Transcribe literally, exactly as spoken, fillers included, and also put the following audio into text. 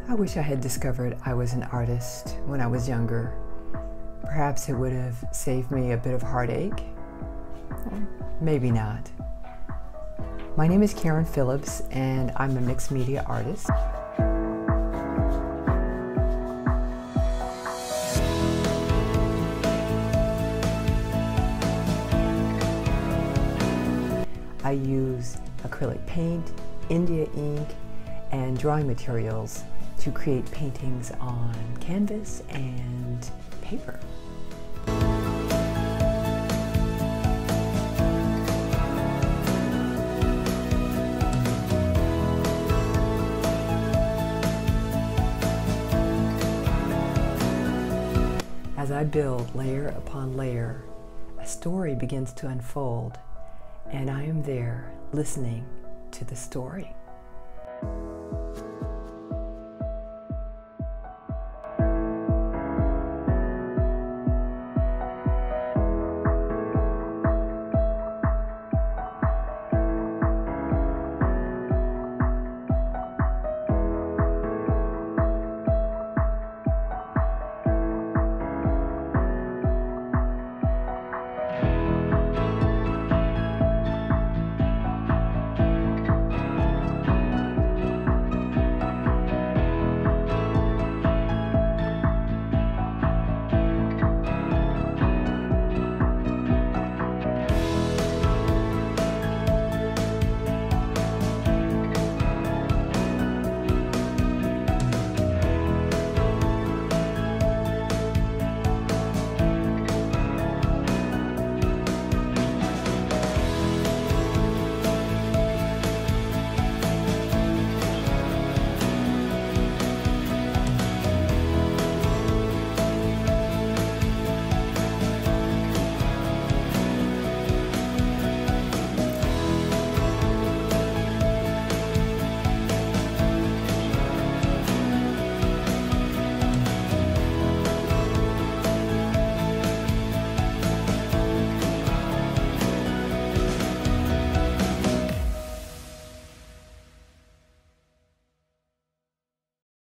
I wish I had discovered I was an artist when I was younger. Perhaps it would have saved me a bit of heartache. Maybe not. My name is Karen Phillips, and I'm a mixed media artist. I use acrylic paint, India ink, and drawing materials to create paintings on canvas and paper. As I build layer upon layer, a story begins to unfold, and I am there listening to the story.